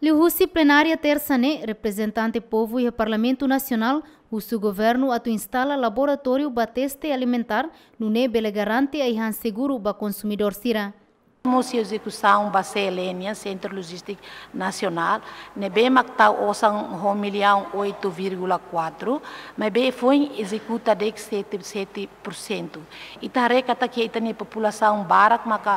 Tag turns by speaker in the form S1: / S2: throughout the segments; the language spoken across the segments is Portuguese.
S1: Lihusi plenária terça-ne, representante povo e Parlamento Nacional, o seu governo atu instala laboratório para teste alimentar no nebele garante a seguro para consumidor sira.
S2: Moça execução base Helenia, Centro Logístico Nacional, nebe makta osang 1,8,4, mas bem foi executa de 7%. Itare kata que itani população barak maka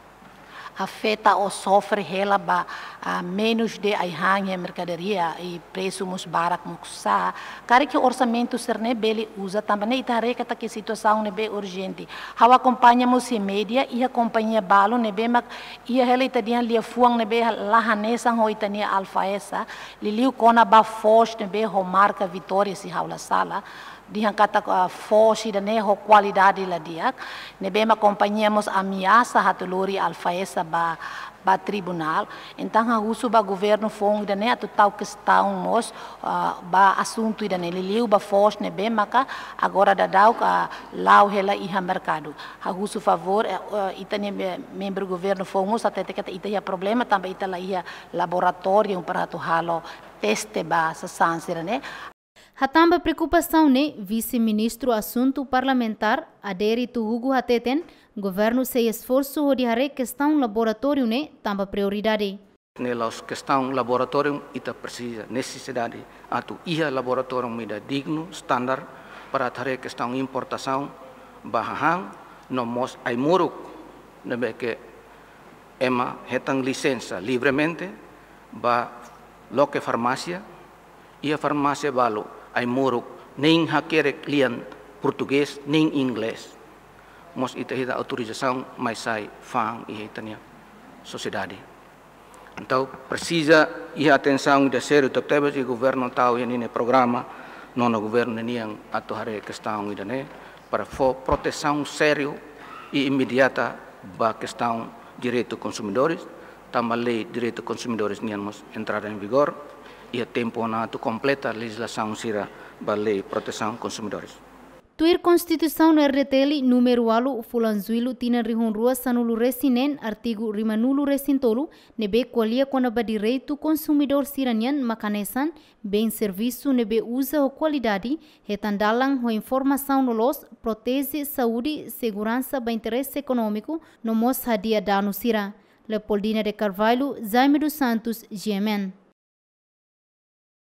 S2: afeta ou sofre ela a menos de a mercadoria e preço mus barak muxa. Cara que orçamento ser ne bele usa também itare kata que situação nebe urgente. Hawa acompanhamos em média e a companhia balo nebe mak e ela itadian lia fuang nebe lahanesa ho itania alfa essa liliu kona ba forte nebe ho marca Vitória si haula sala dihan kata forte da ne ho qualidade la diak nebe mak acompanhamos ameaça hatulori alfa essa ba tribunal, então a uso ba governo fong da ne atu tal questão mos ba assunto da ne liliu ba forte ne bem maka agora da dau ka lau hela iha mercado a uso favor itane membro governo fong mos até que ita problema também ita la ia laboratório para tu halo teste ba sa sansira ne.
S1: Hatamba preocupação ne vice-ministro assunto parlamentar aderi tu Hugo Hateten governo se esforço de hare questão laboratório ne tamba prioridade.
S3: Nelas questão laboratório ita precisa necessidade atu ia laboratório mida digno standar para hare questão importação bahang no mos ai muruk nebe que ema hetang licença livremente ba loke farmácia ia farmácia balo ai muruk nem hakere client português nem inglês. Mos ita autorização mais sai fang e itania sociedade. Então precisa e atenção de sério toctebas e governo tal e nesse programa nono governo niang atuhare questão ida ne para proteção sério e imediata ba questão direito consumidores também lei direito consumidores niamos entrar em vigor e a tempo na tu completa a legislação sira ba lei proteção consumidores.
S1: Tuir Constituição no RTL número alu fulanzuilu tina rihun rua sanulu resinen artigo rimanulu resintolu nebe qualia konaba direito consumidor siranian makanesan bem serviço nebe usa o qualidade retandalang ho informação no los protege saúde segurança ba interesse econômico no mos hadia dano sira. Leopoldina de Carvalho, Jaime dos Santos, GMN.